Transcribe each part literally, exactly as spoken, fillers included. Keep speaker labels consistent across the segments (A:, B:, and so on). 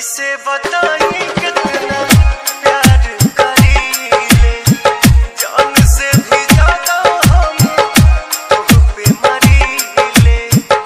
A: कैसे बताई कितना प्यार करीले, जान से भी ज्यादा हम तुझ पे मरीले।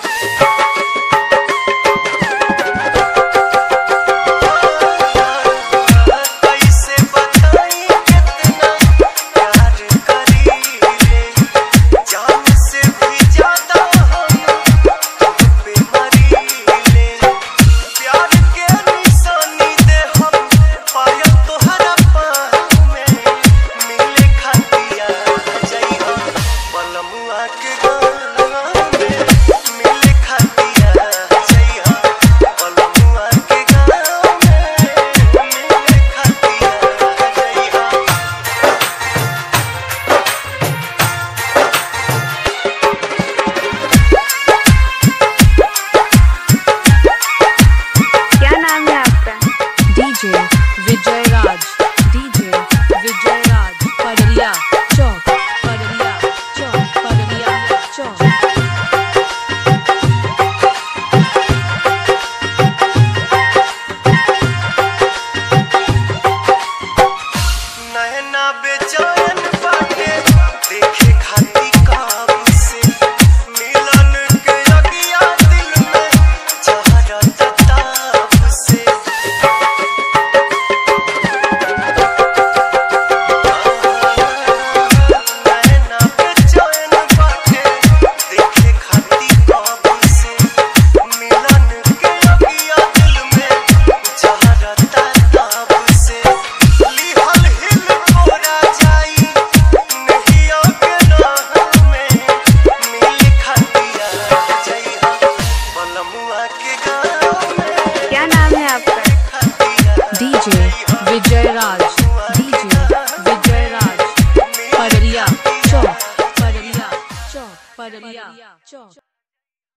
A: कैसे बताई कितना प्यार करीले, जान से भी ज्यादा हम तुझ पे मरीले। प्यार के निशानी दे हम पायल तोहरा पाँव में, मिले खातिया जइहा बलमुआ के गाना में, मिले खातिया जइहा बलमुआ के गाना में, मिले खातिया जइहा।
B: क्या नाम है आपका?
C: D J